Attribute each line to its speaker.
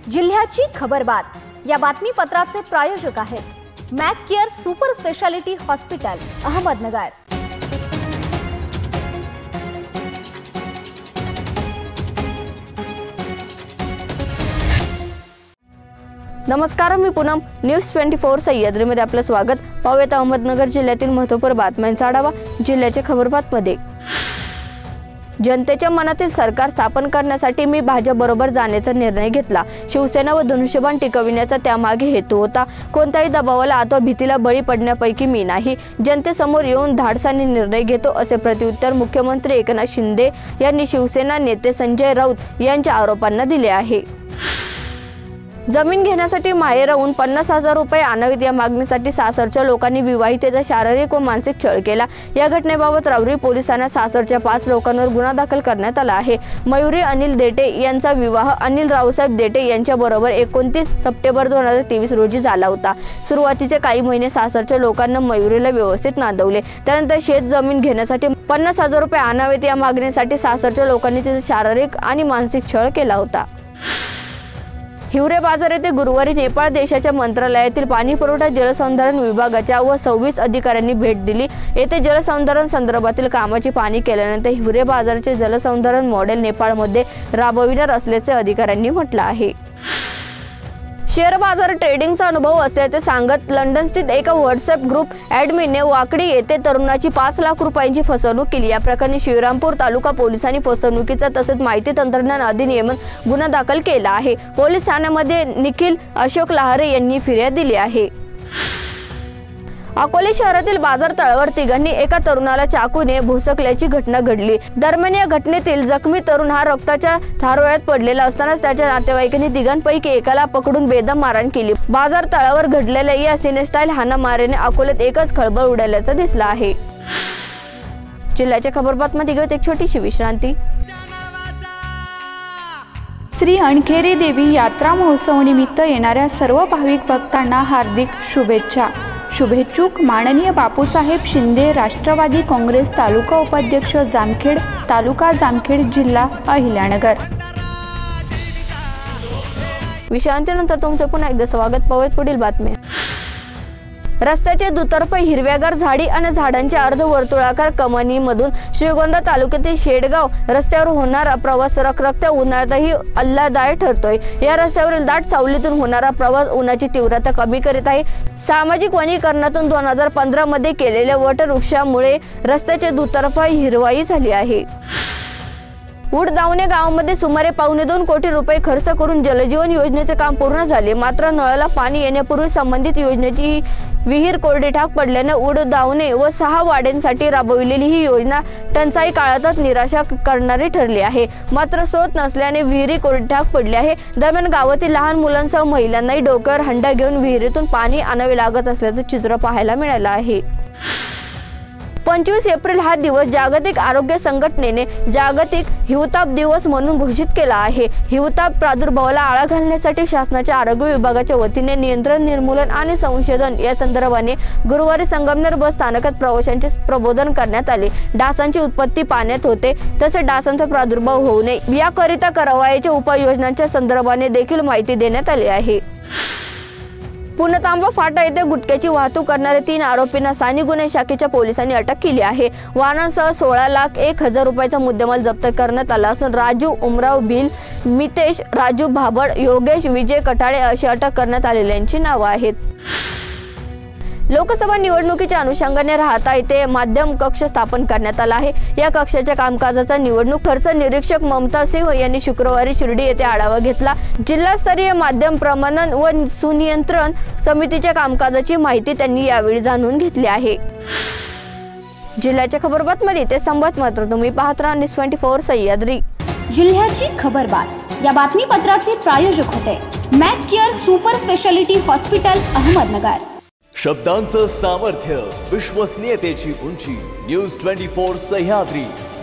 Speaker 1: जिल्ह्याची खबरबात या बातमीपत्राचे प्रायोजक आहेत Mac Care super speciality hospital Ahmednagar. नमस्कार, मी पूनम। न्यूज 24 सह्याद्रीमध्ये आपलं स्वागत। पाहूयात अहमदनगर जिल्ह्यातील महत्त्वपूर्ण बातम्यांचा आढावा। जिल्ह्याच्या खबरबातमध्ये जनतेच्या मनातील सरकार स्थापन करण्यासाठी मी भाजपबरोबर जाण्याचा निर्णय घेतला। शिवसेना व धनुष्यबाण टिकविण्याचा त्यामागे हेतू होता। कोणत्याही दबावाला अथवा भीतीला बळी पडण्यापैकी मी नाही। जनतेसमोर येऊन धाडसाने निर्णय घेतो, असे प्रत्युत्तर मुख्यमंत्री एकनाथ शिंदे यांनी शिवसेना नेते संजय राऊत यांच्या आरोपांना दिले आहे। जमीन घेण्यासाठी माहेर राहून 50,000 रुपये आणावेत या मागणीसाठी सासरच्या लोकांनी विवाहितेचा शारीरिक व मानसिक छळ केला। या घटनेबाबत रावरी पोलिसांना सासरच्या 5 लोकांवर गुन्हा दाखल करण्यात आला आहे। मयुरी अनिल देटे यांचा विवाह अनिल रावसाहेब देटे यांच्याबरोबर 29 सप्टेंबर 2023 रोजी झाला होता। सुरुवातीचे काही महिने सासरच्या लोकांना मयुरीला व्यवस्थित नांदवले। त्यानंतर शेत जमीन घेण्यासाठी 50,000 रुपये आणावेत या मागणीसाठी सासरच्या लोकांनी तिचा शारीरिक आणि मानसिक छळ केला होता। हिवरे बाजार येथे गुरुवारी नेपाळ देशाच्या मंत्रालयातील पाणी पुरवठा जलसंधारण विभागाच्या व 26 अधिकाऱ्यांनी भेट दिली। येथे जलसंधारण संदर्भातील कामाची पाहणी केल्यानंतर हिवरे बाजारचे जलसंधारण मॉडेल नेपाळमध्ये राबविणार असल्याचे अधिकाऱ्यांनी म्हटले आहे। शेअर बाजार ट्रेडिंगचा अनुभव असल्याचे सांगत लंडनस्थित एका व्हॉट्सअप ग्रुप ॲडमिनने वाकडी येथे तरुणाची 5 लाख रुपयांची फसवणूक केली। या प्रकरणी श्रीरामपूर तालुका पोलिसांनी फसवणुकीचा तसेच माहिती तंत्रज्ञान अधिनियमात गुन्हा दाखल केला आहे। पोलीस ठाण्यामध्ये निखिल अशोक लहारे यांनी फिर्याद दिली आहे। अकोले शहरातील बाजार तळावर तिघांनी एका तरुणाला चाकूने भोसकल्याची घटना घडली। दरम्यान या घटनेतील जखमी तरुण हा रक्ताच्या थारोळ्यात पडलेला असतानाच त्याच्या नातेवाईकांनी तिघांपैकी एकाला पकडून बेदम मारहाण केली। बाजार तळावर घडलेल्या या सिनेस्टाईल हाणामारीने अकोल्यात एकच खळबळ उडाल्याचं दिसलं आहे। जिल्ह्याच्या खबरबातमध्ये घेऊन एक छोटीशी विश्रांती।
Speaker 2: श्री अणखेरी देवी यात्रा महोत्सव निमित्त येणाऱ्या सर्व भाविक भक्तांना हार्दिक शुभेच्छा। शुभेच्छुक माननीय बापूसाहेब शिंदे, राष्ट्रवादी काँग्रेस तालुका उपाध्यक्ष जामखेड, तालुका जामखेड, जिल्हा अहिल्यानगर।
Speaker 1: विश्रांतीनंतर तुमचं पुन्हा एकदा स्वागत। पाहूयात पुढील बातमी। रस्त्याचे दुतर्फा हिरव्यागार झाडी आणि झाडांच्या अर्धवर्तुळाकार कमानीमधून श्रीगोंदा तालुक्यातील शेडगाव रस्त्यावर होणारा प्रवास रखरखत्या उन्हाळ्यातही आल्हाददायक ठरतोय। या रस्त्यावरील दाट सावलीतून होणारा प्रवास उन्हाची तीव्रता कमी करीत आहे। सामाजिक वनीकरणातून 2015 मध्ये केलेल्या वटवृक्षामुळे रस्त्याचे दुतर्फा हिरवाई झाली आहे। उडदावणे गावामध्ये सुमारे 2.25 कोटी रुपये खर्च करून जलजीवन योजनेचे काम पूर्ण झाले। मात्र नळाला पाणी येण्यापूर्वी संबंधित योजनेची विहीर कोरडेठाक पडल्याने उडदावणे व 6 वाड्यांसाठी राबविलेली ही योजना टंचाई काळातच निराशा करणारी ठरली आहे। मात्र स्रोत नसल्याने विहिरी कोरडेठाक पडली आहे। दरम्यान गावातील लहान मुलांसह महिलांनाही डोक्यावर हंडा घेऊन विहिरीतून पाणी आणावे लागत असल्याचे चित्र पाहायला मिळाले आहे। 25 एप्रिल हा दिवस जागतिक आरोग्य संघटनेने जागतिक हिवताप दिवस म्हणून घोषित केला आहे। हिवताप प्रादुर्भावाला आळा घालण्यासाठी शासनाच्या आरोग्य विभागाच्या वतीने नियंत्रण, निर्मूलन आणि संशोधन या संदर्भाने गुरुवारी संगमनेर बस स्थानकात प्रवाशांचे प्रबोधन करण्यात आले। डासांची उत्पत्ती पाण्यात होते, तसेच डासांचा प्रादुर्भाव होऊ नये याकरिता करावयाच्या उपाययोजनांच्या संदर्भाने देखील माहिती देण्यात आली आहे। पुणतांबा फाटा येथे गुटख्याची वाहतूक करणाऱ्या 3 आरोपींना स्थानिक गुन्हे शाखेच्या पोलिसांनी अटक केली आहे। वाहनांसह 16,01,000 रुपयांचा मुद्देमाल जप्त करण्यात आला असून राजू उमराव भिल, मितेश राजू भाबड, योगेश विजय कटाळे अशी अटक करण्यात आलेल्यांची नावे आहेत। लोकसभा निवडणुकीच्या अनुषंगाने राहता येथे माध्यम कक्ष स्थापन करण्यात आला आहे। या कक्षाच्या कामकाजाचा निवडणूक खर्च निरीक्षक ममता सिंह यांनी शुक्रवारी शिर्डी येथे आढावा घेतला। जिल्हास्तरीय माध्यम प्रमाणन व सुनियंत्रण समितीच्या कामकाजाची माहिती त्यांनी यावेळी जाणून घेतली आहे। जिल्ह्याच्या खबरबातमध्ये ते संवाद मात्र तुम्ही पाहत राहा न्यूज 24 सह्याद्री।
Speaker 3: जिल्ह्याची खबरबात या बातमीपत्राचे प्रायोजक होते Mac Care super speciality hospital Ahmednagar.
Speaker 4: शब्दांचं सामर्थ्य, विश्वसनीयतेची उंची, न्यूज 24 सह्याद्री।